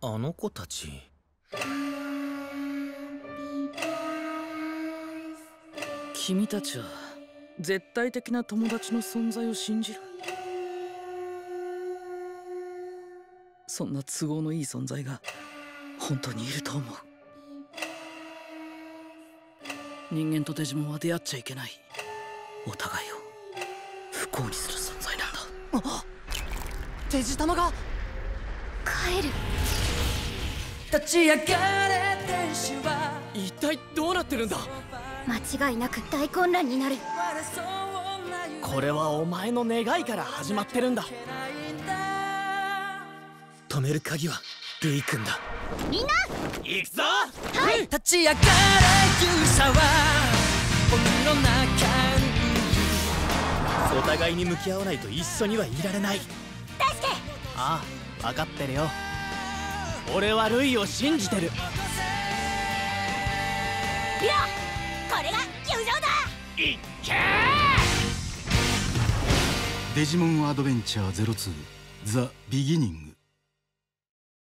あの子たち。君たちは絶対的な友達の存在を信じる。そんな都合のいい存在が本当にいると思う。人間とデジモンは出会っちゃいけない。お互いを不幸にする存在なんだ。あ、デジタマが帰る。 立ち上がれ天使は。 一体どうなってるんだ。 間違いなく大混乱になる。 これはお前の願いから始まってるんだ。止める鍵はルイ君だ。 みんな行くぞ。 はい、 立ち上がれ勇者は僕の中に。 お互いに向き合わないと一緒にはいられない。 大輔。 ああ、分かってるよ。俺はルイを信じてる。 リオ、これが友情だ。 いっけー。 デジモンアドベンチャー02ザ・ビギニング。